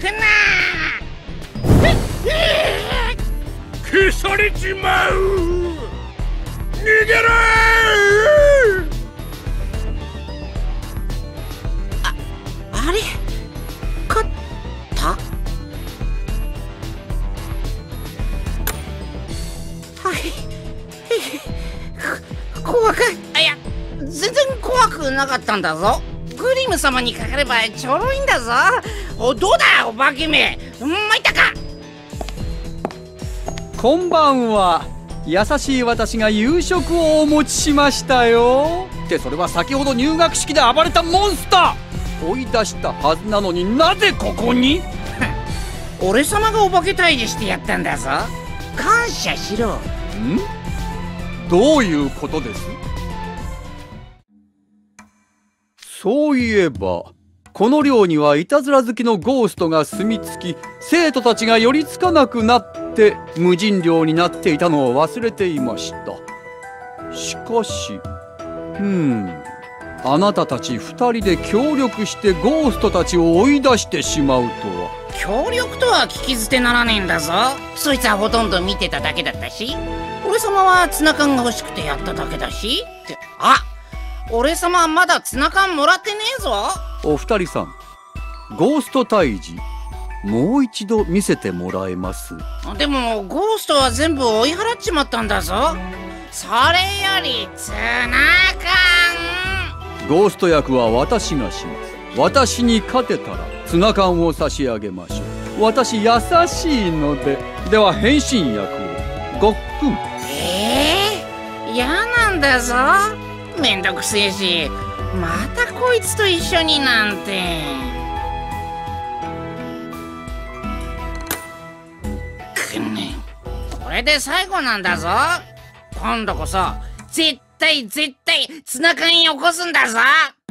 消されちまう。逃げろあれ勝ったはい怖くいや全然怖くなかったんだぞ。グリム様にかかればちょろいんだぞ。どうだお化けめ参ったか。 こんばんは。優しい私が夕食をお持ちしましたよ。ってそれは先ほど入学式で暴れたモンスター。追い出したはずなのになぜここに。 俺様がお化け退治してやったんだぞ。感謝しろ。 どういうことです？そういえばこの寮にはいたずら好きのゴーストが住み着き、生徒たちが寄りつかなくなって無人寮になっていたのを忘れていました。しかしあなたたち2人で協力してゴーストたちを追い出してしまうとは。 協力とは聞き捨てならねえんだぞ。そいつはほとんど見てただけだったし、俺様はツナ缶が欲しくてやっただけだし。って俺様はまだツナ缶もらってねえぞ。 お二人さん、ゴースト退治もう一度見せてもらえます？ でもゴーストは全部追い払っちまったんだぞ。それよりツナ缶。 ゴースト役は私がします。私に勝てたらツナ缶を差し上げましょう。私優しいので。では変身役をごっくん。 嫌なんだぞ。めんどくせえし、またこいつと一緒になんて。これで最後なんだぞ。今度こそ絶対ツナ缶よこすんだぞ。